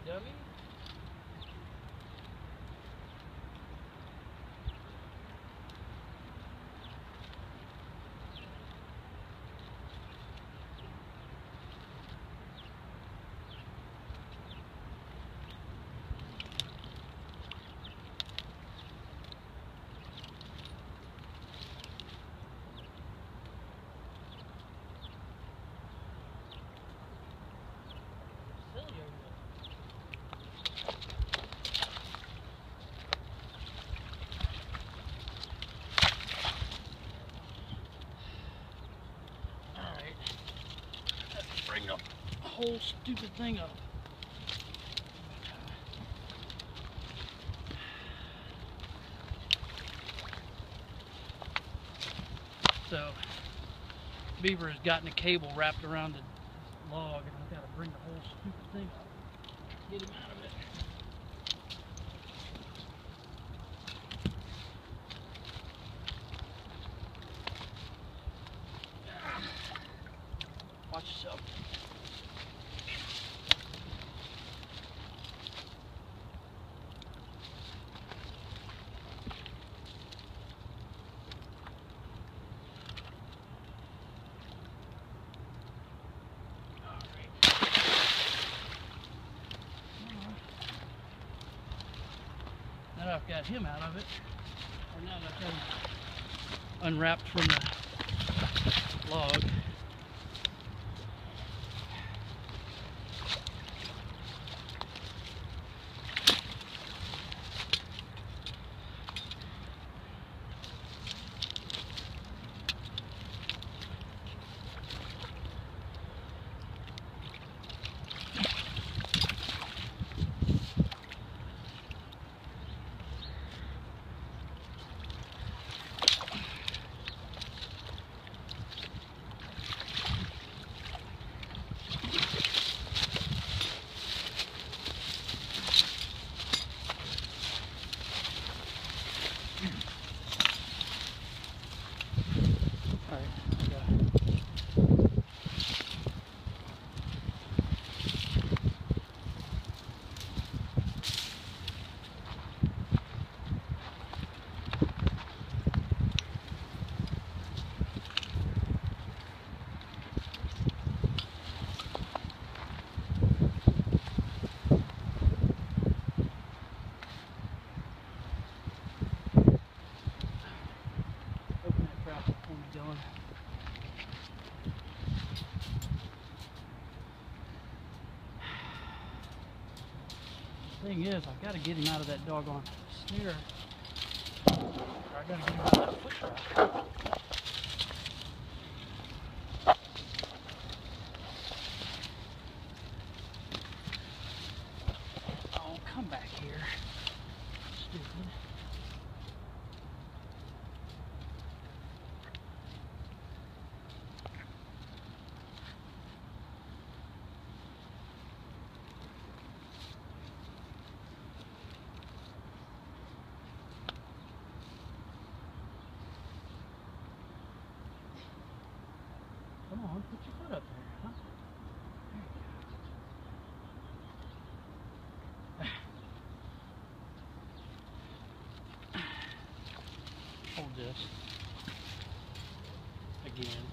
dummy. Bring the whole stupid thing up. So, beaver has gotten a cable wrapped around the log, and I've got to bring the whole stupid thing up. Get him out of it. Watch yourself. Now I've got him out of it, or now that I've got him unwrapped from the log. Thing is, I've got to get him out of that doggone snare. Or I got to get him out of that push rod. Oh, come back here. Stupid. Come on, put your foot up there, huh? There you go. Hold this. Again.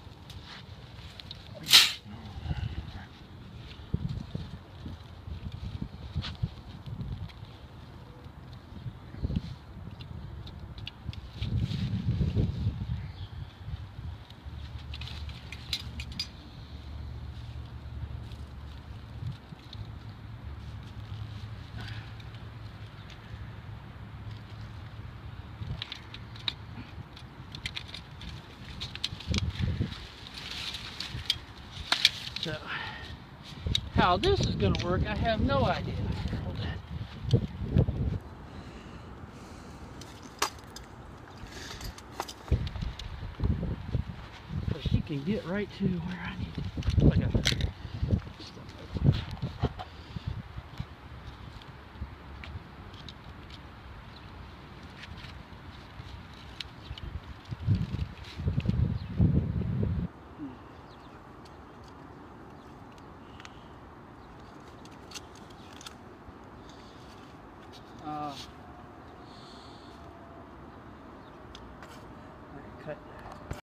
So, how this is going to work, I have no idea. Hold that. But she can get right to where